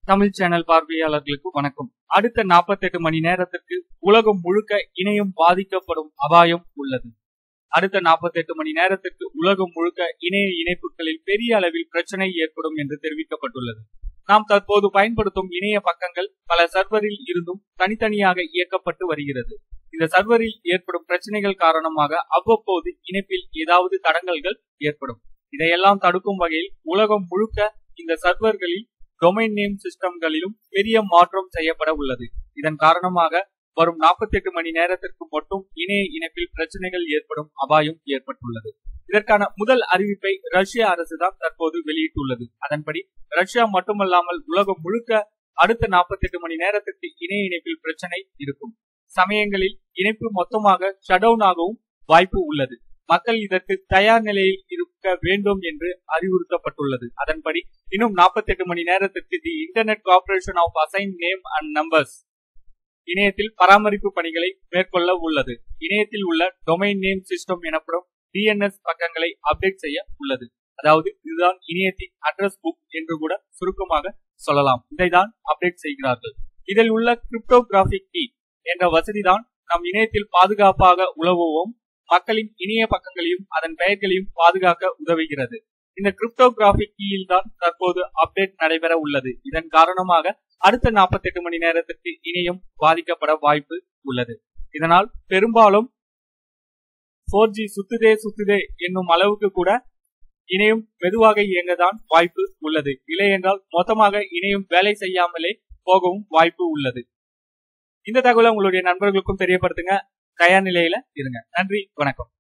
Tamil channel பார்வையாளர்களுக்கு வணக்கம். அடுத்த 48 மணி நேரத்திற்கு உலகம் முழுக்க இணையம் பாதிக்கப்படும் அபாயம் உள்ளது. அடுத்த 48 மணி நேரத்திற்கு உலகம் முழுக்க இணைய இணைப்புகளில் பெரிய அளவில் பிரச்சனை ஏற்படும் என்று தெரிவிக்கப்பட்டுள்ளது. நாம் தற்போது பயன்படுத்தும் இணைய பக்கங்கள் பல சர்வரில் இருந்தும் தனித்தனியாக இயக்கப்பட்டு வருகிறது. இந்த சர்வரில் ஏற்படும் பிரச்சனைகள் காரணமாக அவ்வப்போது இணைப்பில் ஏதாவது தடங்கல்கள் ஏற்படும். இதையெல்லாம் தடுக்கும் வகையில் உலகம் முழுக்க இந்த சர்வர்களில் டொமைன் நேம் சிஸ்டம்களிலும் பெரிய மாற்றம் செய்யப்பட உள்ளது. இதன் காரணமாக வரும் 48 மணி நேரத்திற்கு மட்டும் இணைய இணைப்பில் பிரச்சனைகள் ஏற்படும் அபாயம் ஏற்பட்டுள்ளது. இதற்கான முதல் அறிவிப்பை ரஷ்ய அரசு தான் தற்போது வெளியிட்டுள்ளது. அதன்படி ரஷ்யா மட்டுமல்லாமல் உலகம் முழுக்க அடுத்த 48 மணி நேரத்திற்கு இணைய இணைப்பில் பிரச்சனை இருக்கும் சமயங்களில் இணைப்பு மொத்தமாக ஷட் டவுன் ஆகவும் வாய்ப்பு உள்ளது. மக்கள் இதற்கு தயார் நிலையில் இருக்க வேண்டும் என்று அறிவுறுத்தப்பட்டுள்ளது. அதன்படி இன்னும் 48 மணி நேரத்திற்கு the internet corporation of assigned name and numbers இணையத்தில் பராமரிப்பு பணிகளை மேற்கொள்ள உள்ளது. இணையத்தில் உள்ள டொமைன் நேம் சிஸ்டம் எனப்படும் DNS பக்கங்களை அப்டேட் செய்ய உள்ளது. அதாவது இதுதான் இணையத்தின் அட்ரஸ் புக் என்று கூட சுருக்கமாக சொல்லலாம். இதைதான் அப்டேட் செய்கிறார்கள். இதில் உள்ள கிரிப்டோகிராபிக் கீ என்ற வசதிதான் நம் இணையத்தில் பாதுகாப்பாக உலவுவோம் மக்களின் இணைய பக்கங்களையும் அதன் பெயர்களையும் பாதுகாக்க உதவுகிறது. இந்த கிரிப்டோகிராபிக் கீயில் தான் தற்போது அப்டேட் நடைபெற உள்ளது. இதன் காரணமாக அடுத்த 48 மணி நேரத்திற்கு இணையம் பாதிக்கப்பட வாய்ப்பு உள்ளது. இதனால் பெரும்பாலும் 4G சுத்துதே என்னும் அளவுக்கு கூட இணையம் மெதுவாக இயங்கதான் வாய்ப்பு உள்ளது. இல்லை என்றால் மொத்தமாக இணையம் வேலை செய்யாமலே போகவும் வாய்ப்பு உள்ளது. இந்த தகவலை உங்களுடைய நண்பர்களுக்கும் தெரியப்படுத்துங்க. தயார் நிலையில இருங்க. நன்றி, வணக்கம்.